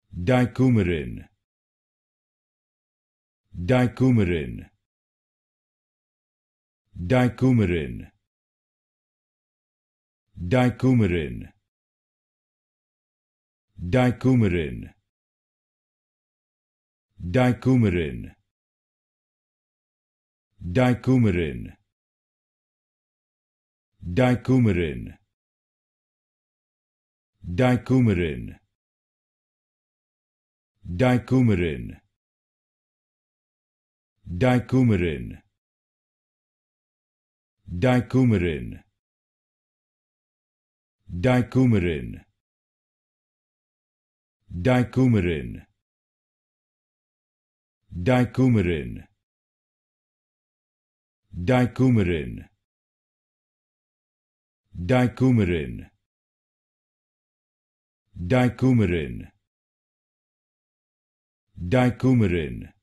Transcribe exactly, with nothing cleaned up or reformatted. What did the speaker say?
Dicoumarin, Dicoumarin, Dicoumarin, Dicoumarin, Dicoumarin, Dicoumarin, Dicoumarin, Dicoumarin, Dicoumarin, Dicoumarin, Dicoumarin, Dicoumarin, Dicoumarin, Dicoumarin, Dicoumarin, Dicoumarin, Dicoumarin, Dicoumarin, Dicoumarin,